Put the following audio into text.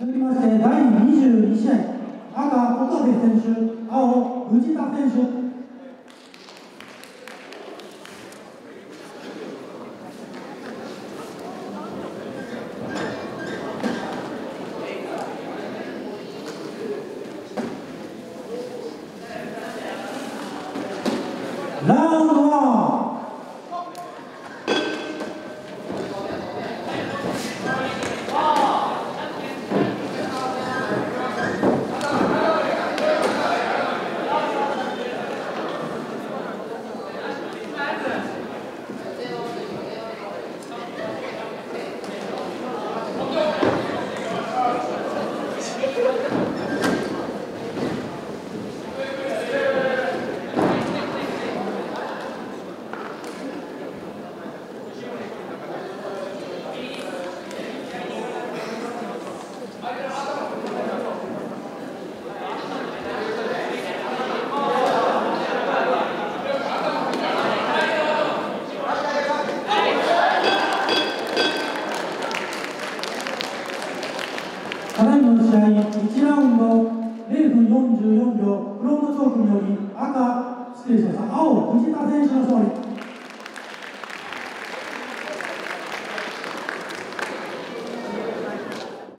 続きまして、第22試合、赤、岡部選手、青、藤田選手。ラウンド1。ただいまの試合、1ラウンド0分44秒、フロントチョークにより青、藤田選手の勝利。